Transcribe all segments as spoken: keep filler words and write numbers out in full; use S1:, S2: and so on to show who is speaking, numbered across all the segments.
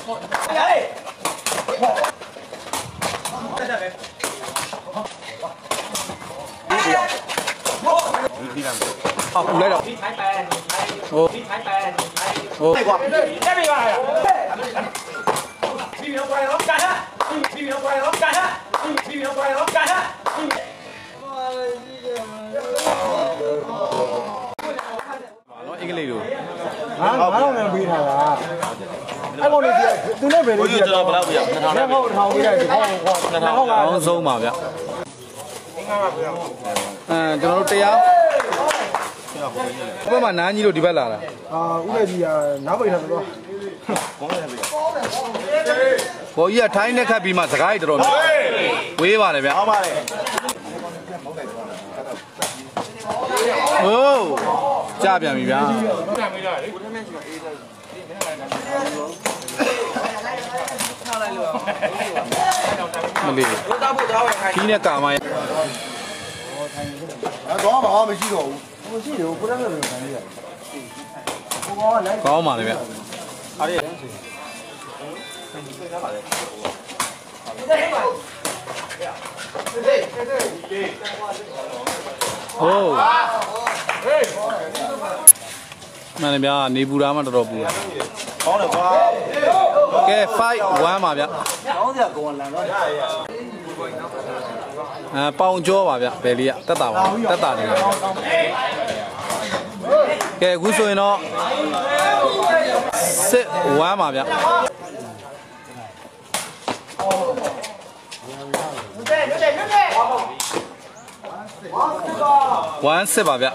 S1: 好，来了。哦。哦。这个。这边过来了。B B过来了，干他 ！B B过来了，干他 ！B B过来了，干他！一个例如。啊，哪能没他啦？哎，我哋做咩俾你？我要做不了不要，那他好好嘅，好好，那他好啊。放鬆嘛ဗျ。嗯，ကျွန်တော်တို့တရားဘယ်မှာနားကြီးလို့ဒီဘက်လာတာအာဦးလေးကြီးကနားပိတ်ထားတယ်တော့ဘောင်းရပြီဘောကြီးကထိုင်းနဲ့ခတ်ပြီးမှစကားကြီးတော်တော်ဝေးပါတယ်ဗျဟုတ်ပါတယ်ဟိုးကြပြန်ပြီဗျာမလေးခီးနဲ့ကာမရတော့ဘာမှမရှိတော့ဘူးမရှိတယ်ကိုယ်တည်းလည်းခံရတယ်ကောင်းပါလေဗျအားရဟိုးမှန်တယ်ဗျာနေပူတာမှတော်တော်ပူတာကောင်းတယ်ကွာကဲ five one ပါဗျကောင်းစရာကောင်းလန်တော့အဲပေါင်ကြောပါဗျဘယ်လေးကတက်တာပါတက်တာတယ်ကဲအခုဆိုရင်တော့ six one ပါဗျone sixပါဗျ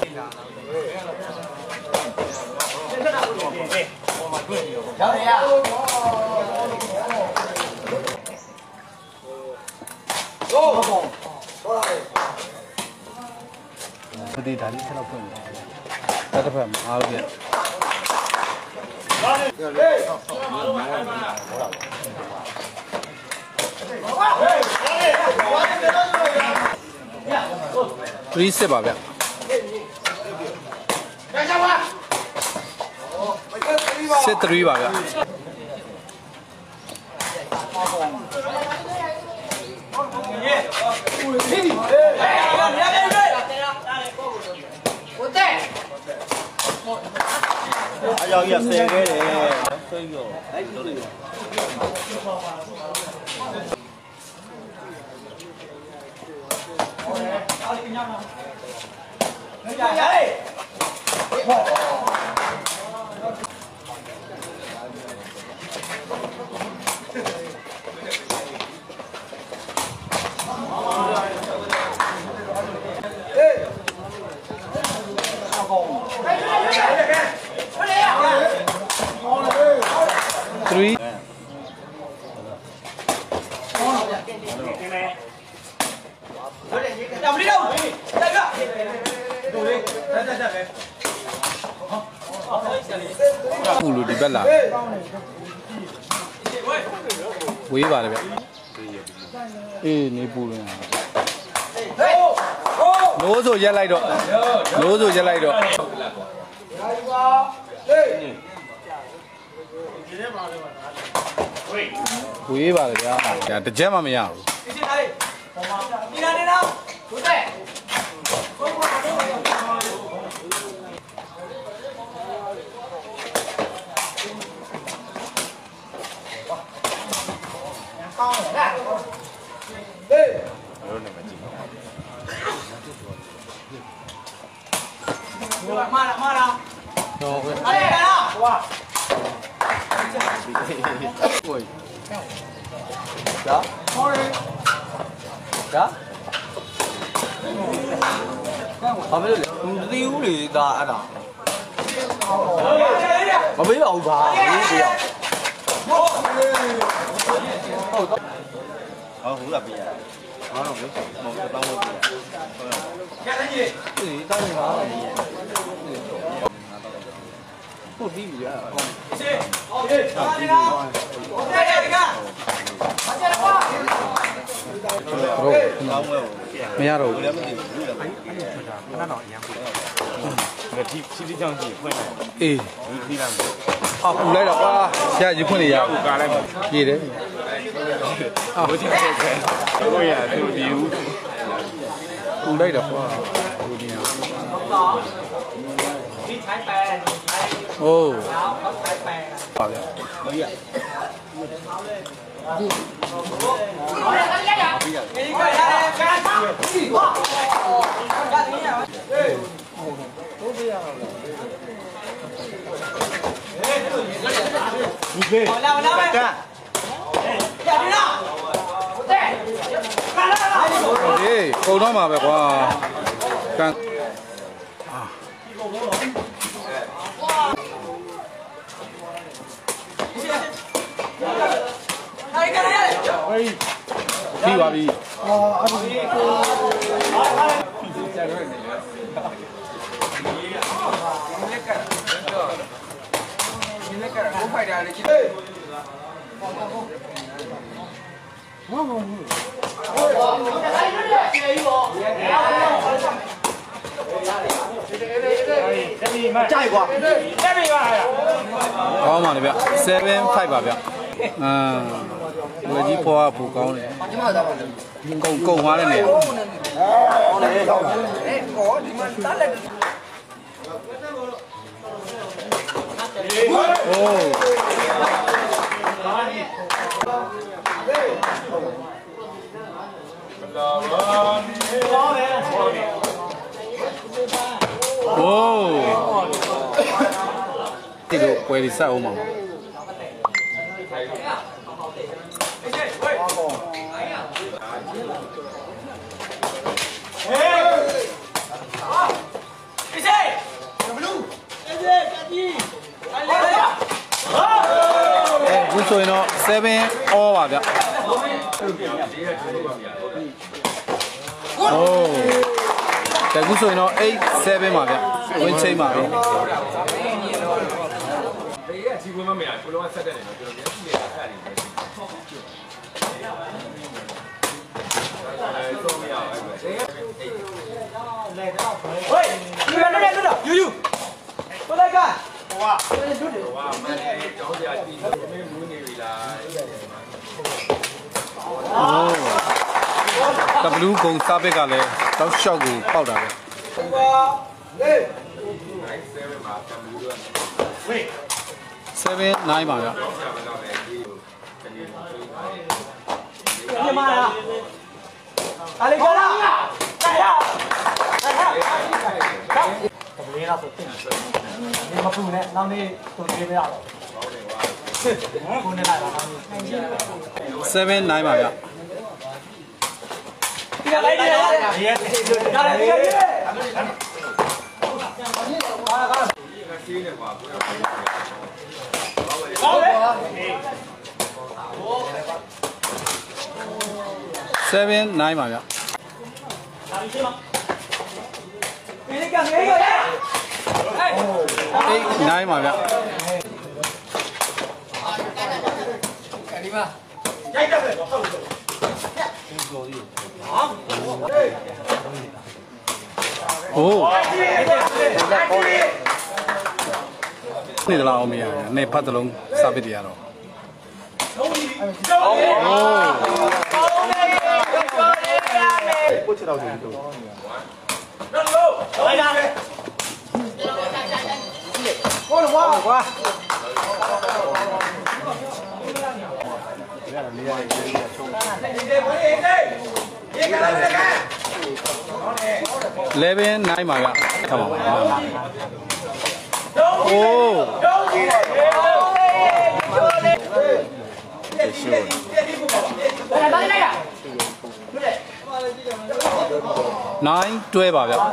S1: ဒီဒါလေးဆက်တော့ဖွင့်တယ်တစ်ဖက်အားလုံးပြthree sixပါဗျsix threeပါဗျအယောက်ရဆယ်ခဲ့တယ်ဆွေးရောအဲ့လိုလေအားလေးညမှာမကြရလေthreeပူလို့ဒီဘက်လာဝေးပါလေဗျအေးနေပူလို့နိုးဆိုရက်လိုက်တော့နိုးဆိုရက်လိုက်တော့ဝေးပါလေဗျာဒါတစ်ချက်မှမရဘူးဒီနာနေတော့ဒုတဲ့ကောင်းတယ်ဟေးလို့နေမကြည့်ဘူးမာလာမာလာတော့ဟဲ့အဲ့ဒါဟွာโอ้ยဒါဟောရဒါဘာဖြစ်လို့လဲမသိဘူးလေဒါအဲ့ဒါမပေးပါဘူးဗျာမပေးရဟုတ်ဟုတ်ဟုတ်လားပြရအားလုံးလို့မဟုတ်တော့ဘူးဟုတ်ကဲ့ကြီးဒီတောင်းနေပါဟုတ်ပြီဗျာရှင်းဟုတ်ပြီဟာဒီလားဟုတ်တယ်ဒီကဟာကျတော့ဟုတ်ကောင်းလို့မရတော့ဘူးလည်းမသိဘူးလည်းမသိဘူးခဏတော့အရင်ဖွင့်တယ်ဒီချီချီချောင်းကြီးဖွင့်တယ်အေးဒီဒီလား
S2: 啊，不来了哇！现在就困了呀。对的。啊，
S3: 我听这个，我也就牛。
S2: 不来了哇！有点啊。哦。好的。可以啊。
S1: 你可以。干。
S2: 哎，够他妈呗，哇！干。啊。đi vào đi.
S1: chạy qua.
S2: Có mà này bé, seven five bà bé. À, người đi qua phụ cao này. Câu câu hóa lên này. Oh. Oh. Thì độ quay đi sao mà. Cú soi nó seven over vậy. Oh. Cái cú soi nó eight seven mà vậy. Quên chơi mà vậy.
S1: Ôi, đi vào đây đây rồi. Yu yu. Có đây cả. Wow.
S2: Oh. W cùng sao biết cả này, tao show của bao đá đấy. Seven nine mà vậy.
S1: Đi mà à? À lên ra. Chạy ra. Chạy ra. Cầm lấy ra số tiền. Đi mà phụ này, năm đi tụt đi bây giờ. Phụ này lại là năm.
S2: Seven nine mà vậy.
S1: Đi ra đây đi ra. Ra đây đi đi.
S2: Seven nine mà vậy. Eight nine mà vậy. Oh. Này là ông ấy, này phát long sao biết đi à? Oh. Eleven nine mà vậy. Come on. Oh. Nine twelve mà vậy.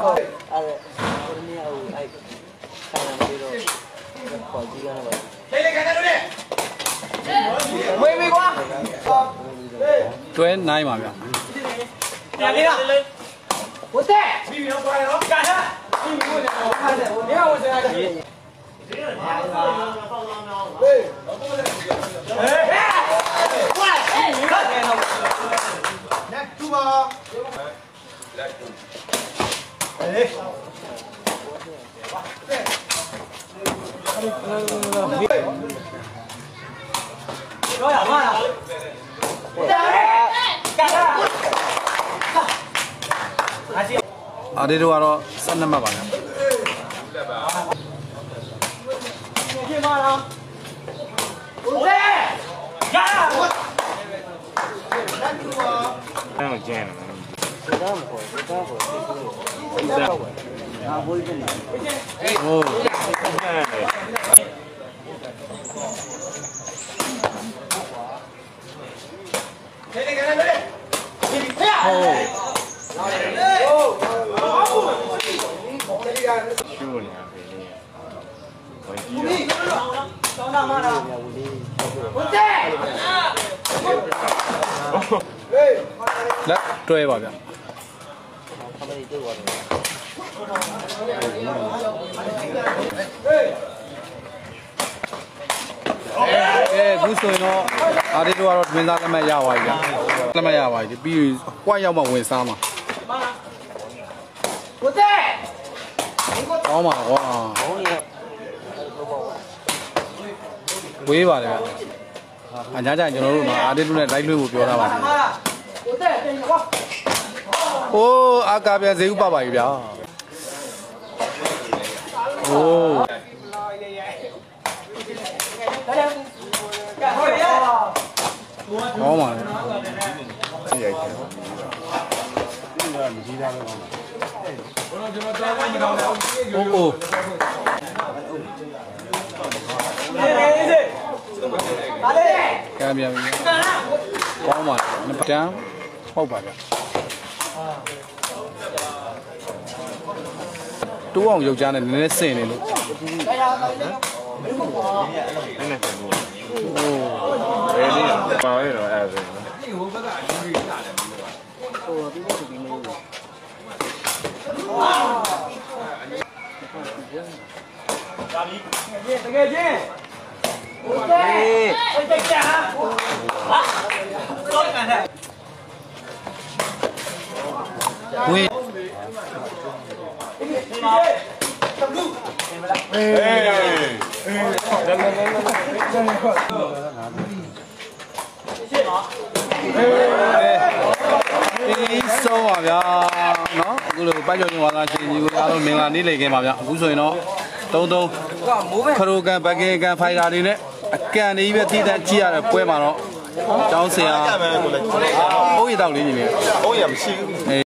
S2: Twelve nine mà vậy.
S1: Nhà đi nào. Ủa thế? Đi nó quay nó cạn á. Đi mua này. Đi đâu rồi này?
S2: 阿弟တို့ကတော့ဆက်နှစ်မှတ်ပါဗျာ
S3: အဲ့တော့ကျန်တယ်
S1: ဒါမှမဟုတ်ဒါမှမဟုတ်ဒါဟုတ်ငါဘိုးကြီးနေ
S2: ဟိုး
S3: ရှူနေတာပဲဝင်ကြည့်
S2: လက်တွဲပါဗျာ
S1: ခမရီတို့ရတယ်
S2: အဲခုဆိုရင်တော့အာဒီတို့ကတော့ဒမင်းသားလက်မှတ်ရပါပြီဗျာလက်မှတ်ရပါပြီပြီးရင်ပွိုက်ရောက်မှဝင်စားမှာကိုတဲ့ကောင်းပါကွာ
S1: ဘုံရ
S2: ဝေးပါတယ်ဗျာအညာကြကျွန်တော်တို့မှာအာဒီတို့နဲ့လိုက်လွှင့်ဖို့ပြောတာပါကိုတဲ့တင်ကွာအိုးအာကာပြန်ဈေးဥပပါပြီဗျာအိုးကောင်းပါလေကြည့်ရိုက်တယ်ဒီကမကြီးသားပဲကောင်းပါအိုးအိုးကံပြန်ပြီကောင်းပါလေတန်းဟုတ်ပါဗျတိုးအောင်ရုပ်ကြားနဲ့နည်းနည်းစင်နေလို့
S3: နည်းနည်းပြန်လို့
S2: โอ้
S3: ဘယ်နည်းပါလဲတော့အဲ့ဒါဆို
S2: ဝင်း
S3: အေးလာလာလာ
S2: အေးဆုံးပါဗျာเนาะအခုလိုပိုက်ကျော်ချင်းဝါသာရှင်ကြီးကိုအားလုံးမင်္ဂလာနေ့လည်ခင်ပါဗျာအခုဆိုရင်တော့တုံးတုံးခရိုကန်ဘက်ကင်ကန်ဖိုင်တာတွေနဲ့အကန်တွေပဲထိတဲ့ကြည့်ရတဲ့ပွဲမှာတော့ကျောင်းဆရာ
S1: ကြမယ်ကိုလည်း
S2: အိုးရတောက်လေးညီလေး
S1: ဘုံရမရှိဘူး